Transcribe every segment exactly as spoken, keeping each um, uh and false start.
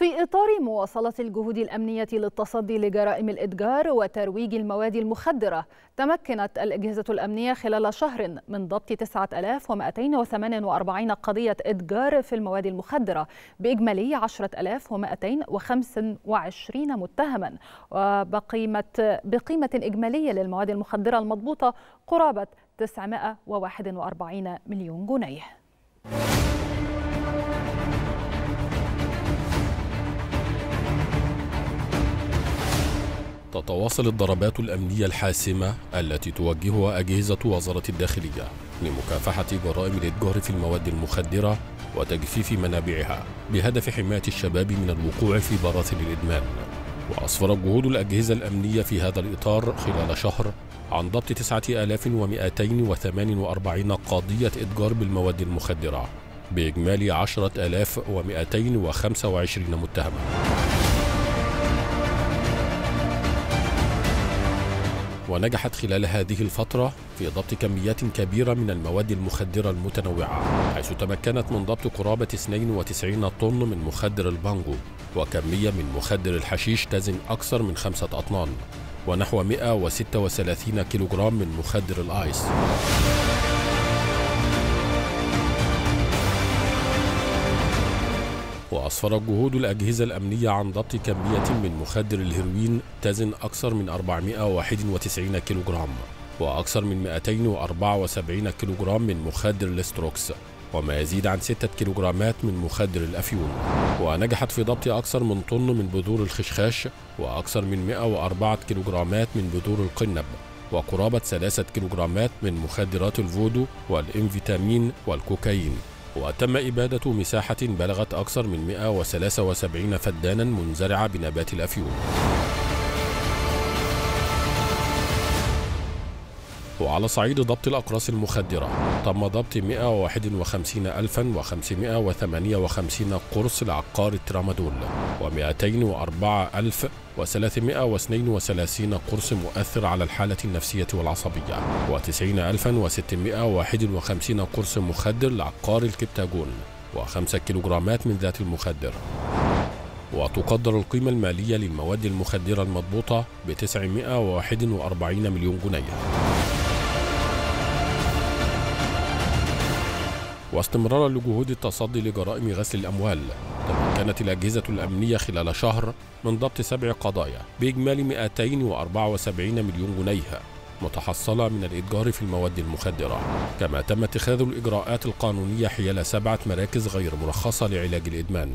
في إطار مواصلة الجهود الأمنية للتصدي لجرائم الإتجار وترويج المواد المخدرة، تمكنت الأجهزة الأمنية خلال شهر من ضبط تسعة آلاف ومئتين وثمانية وأربعين قضية إتجار في المواد المخدرة بإجمالي عشرة آلاف ومئتين وخمسة وعشرين متهما، وبقيمة بقيمة إجمالية للمواد المخدرة المضبوطة قرابة تسعمائة وواحد وأربعين مليون جنيه. تتواصل الضربات الأمنية الحاسمة التي توجهها أجهزة وزارة الداخلية لمكافحة جرائم الإتجار في المواد المخدرة وتجفيف منابعها بهدف حماية الشباب من الوقوع في براثن الإدمان. وأسفرت جهود الأجهزة الأمنية في هذا الإطار خلال شهر عن ضبط تسعة آلاف ومئتين وثمانية وأربعين قضية إتجار بالمواد المخدرة بإجمالي عشرة آلاف ومئتين وخمسة وعشرين متهما. ونجحت خلال هذه الفترة في ضبط كميات كبيرة من المواد المخدرة المتنوعة، حيث تمكنت من ضبط قرابة اثنين وتسعين طن من مخدر البانجو، وكمية من مخدر الحشيش تزن أكثر من خمسة أطنان، ونحو مئة وستة وثلاثين كيلوغرام من مخدر الآيس. وأسفرت جهود الأجهزة الأمنية عن ضبط كمية من مخدر الهيروين تزن أكثر من أربعمائة وواحد وتسعين كيلوغرام، وأكثر من مئتين وأربعة وسبعين كيلوغرام من مخدر الاستروكس، وما يزيد عن ستة كيلوغرامات من مخدر الأفيون. ونجحت في ضبط أكثر من طن من بذور الخشخاش، وأكثر من مئة وأربعة كيلوغرامات من بذور القنب، وقرابة ثلاثة كيلوغرامات من مخدرات الفودو والإنفيتامين والكوكايين. وتم إبادة مساحة بلغت أكثر من مئة وثلاثة وسبعين فدانا منزرعة بنبات الأفيون. وعلى صعيد ضبط الأقراص المخدرة، تم ضبط مئة وواحد وخمسين ألفا وخمسمائة وثمانية وخمسين قرص لعقار الترامادول، ومئتين وأربعة ألف وثلاثمائة واثنين وثلاثين قرص مؤثر على الحالة النفسية والعصبية، وتسعين ألفا وستمائة وواحد وخمسين قرص مخدر لعقار الكبتاجون، وخمسة كيلوغرامات من ذات المخدر. وتقدر القيمة المالية للمواد المخدرة المضبوطة بتسعمائة وواحد وأربعين مليون جنيه. واستمرارا لجهود التصدي لجرائم غسل الأموال، تمكنت الأجهزة الأمنية خلال شهر من ضبط سبع قضايا بإجمالي مئتين وأربعة وسبعين مليون جنيه متحصلة من الإتجار في المواد المخدرة، كما تم اتخاذ الإجراءات القانونية حيال سبعة مراكز غير مرخصة لعلاج الإدمان.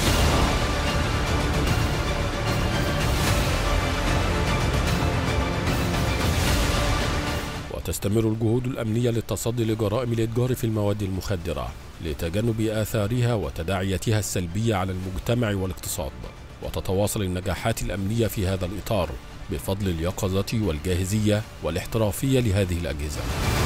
وتستمر الجهود الأمنية للتصدي لجرائم الإتجار في المواد المخدرة لتجنب آثارها وتداعياتها السلبية على المجتمع والاقتصاد. وتتواصل النجاحات الأمنية في هذا الإطار بفضل اليقظة والجاهزية والاحترافية لهذه الأجهزة.